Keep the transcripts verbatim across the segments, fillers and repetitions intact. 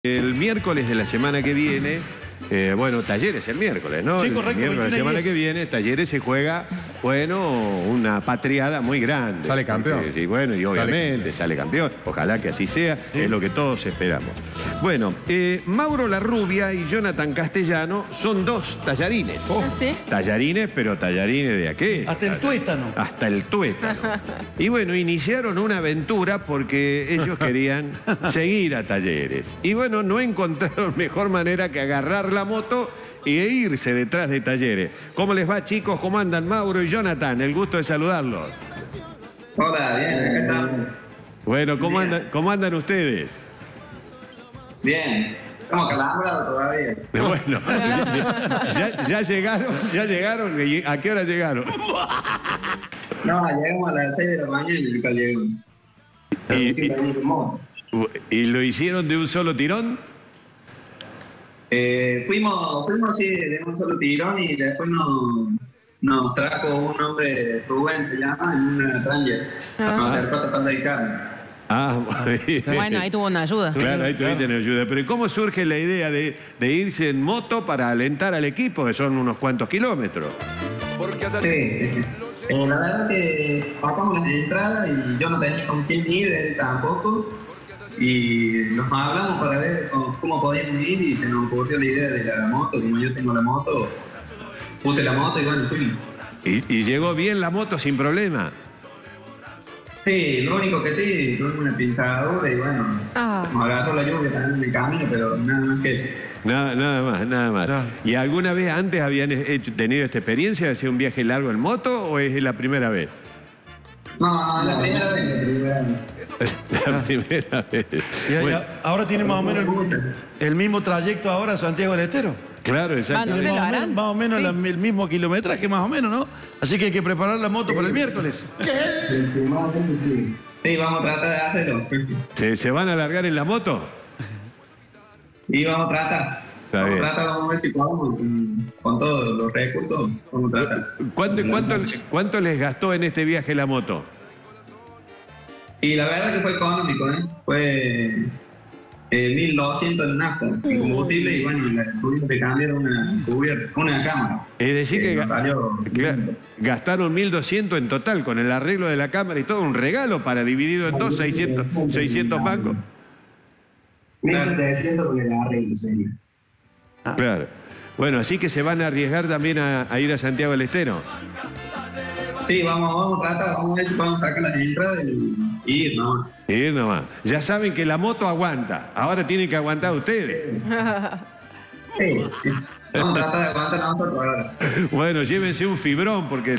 El miércoles de la semana que viene, eh, bueno, Talleres el miércoles, ¿no? Sí, correcto. El miércoles de la semana que viene, Talleres se juega, bueno, una patriada muy grande. Sale campeón. Porque, sí, bueno, y obviamente sale campeón. Ojalá que así sea, sí. Es lo que todos esperamos. Bueno, eh, Mauro Larrubia y Jonathan Castellano son dos tallarines. Oh. ¿Sí? Tallarines, pero tallarines de aquel. Hasta el tuétano. Hasta el tuétano. Y bueno, iniciaron una aventura porque ellos querían seguir a Talleres. Y bueno, no encontraron mejor manera que agarrar la moto e irse detrás de Talleres. ¿Cómo les va, chicos? ¿Cómo andan Mauro y Jonathan? El gusto de saludarlos. Hola, bien, acá estamos. Bueno, ¿cómo andan, cómo andan ustedes? Bien, estamos calambrados todavía. Bueno, ya, ya llegaron, ya llegaron. ¿A qué hora llegaron? No, llegamos a las seis de la mañana y nunca llegamos. Y, y, ¿Y lo hicieron de un solo tirón? Eh, fuimos, fuimos así de un solo tirón y después nos, nos trajo un hombre, Rubén se llama, en una Ranger. Ah. Nos acercó a tapar del carro. Ah, bueno, ahí tuvo una ayuda. Claro, ahí tuviste una ayuda. Pero ¿cómo surge la idea de, de irse en moto para alentar al equipo, que son unos cuantos kilómetros? Sí, sí. Eh, la verdad que sacamos la entrada y yo no tenía con quién ir, él tampoco. Y nos hablamos para ver cómo, cómo podíamos ir y se nos ocurrió la idea de la moto. Como yo tengo la moto, puse la moto y bueno, fui. ¿Y, y llegó bien la moto sin problema? Sí, lo único que sí, tuve una pinchadura y bueno, ah. nos agarró la lluvia también en el camino, pero nada más que eso. Nada, nada más, nada más. No. ¿Y alguna vez antes habían hecho, tenido esta experiencia de hacer un viaje largo en moto o es la primera vez? No, no, la primera vez, la primera vez. La primera vez. Y, bueno. y ahora tiene más o menos el, el mismo trayecto ahora Santiago del Estero. Claro, exacto. Más, más, menos, más o menos sí. la, el mismo kilometraje, más o menos, ¿no? Así que hay que preparar la moto para el miércoles. Sí, sí, sí, vamos a tratar de hacerlo. ¿Se, ¿Se van a alargar en la moto? Sí, vamos a tratar. Está vamos a tratar, vamos a ver si podemos con, con todos los recursos. Vamos a tratar. ¿Cuánto, cuánto, ¿Cuánto les gastó en este viaje la moto? Y la verdad que fue económico, ¿eh? Fue eh, mil doscientos en nafta, en combustible, y bueno, tuvimos que cambiar una, una cámara. Es decir, que, que salió gastaron mil doscientos en total, con el arreglo de la cámara y todo, un regalo para dividido en dos, seiscientos, seiscientos bancos. mil setecientos porque el arreglo, sería. Ah. Claro. Bueno, así que se van a arriesgar también a, a ir a Santiago del Estero. Sí, vamos, vamos a tratar, vamos a ver si podemos sacar la entrada y ir nomás. Ir nomás. Ya saben que la moto aguanta, ahora tienen que aguantar ustedes. Sí, sí. Vamos a tratar de aguantar nosotros ahora. Bueno, llévense un fibrón porque...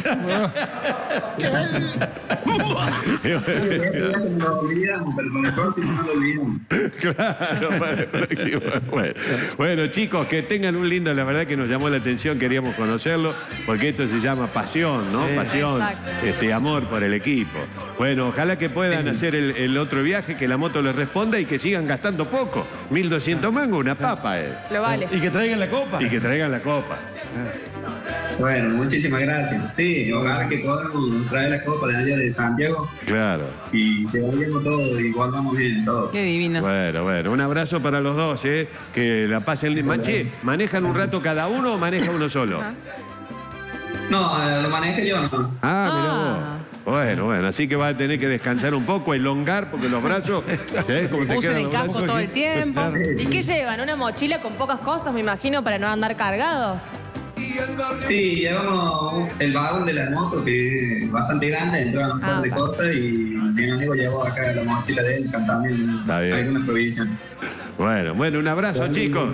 Claro, bueno, bueno, chicos, que tengan un lindo, la verdad que nos llamó la atención, queríamos conocerlo, porque esto se llama pasión, ¿no? Pasión, este amor por el equipo. Bueno, ojalá que puedan hacer el, el otro viaje, que la moto les responda y que sigan gastando poco. mil doscientos mangos, una papa, eh. Lo vale. Y que traigan la copa. Y que traigan la copa. Bueno, muchísimas gracias. Sí, ojalá que podamos traer la copa de allá de Santiago. Claro. Y te vayamos todo y guardamos bien todo. Qué divino. Bueno, bueno, un abrazo para los dos, ¿eh? Que la pasen. Manche, ¿manejan un rato cada uno o maneja uno solo? No, lo manejo yo, ¿no? Ah, mira vos. Bueno, bueno, así que va a tener que descansar un poco, elongar, porque los brazos... ¿sabes cómo te Usen quedan el los casco brazos? todo el tiempo. ¿Y qué llevan? ¿Una mochila con pocas cosas, me imagino, para no andar cargados? Sí, llevamos el baúl de la moto, que es bastante grande, entraron un par ah, de cosas, y mi amigo llevó acá la mochila de él, también algunas provisiones. Bueno, bueno, un abrazo, chicos.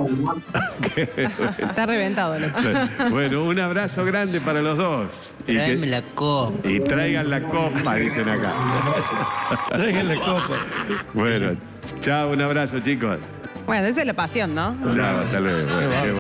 Está reventado, ¿no? Bueno, un abrazo grande para los dos. Y, que, la copa. y traigan la copa, dicen acá. Traigan la copa. Bueno, chao, un abrazo, chicos. Bueno, esa es la pasión, ¿no? Chao, hasta luego. Bueno,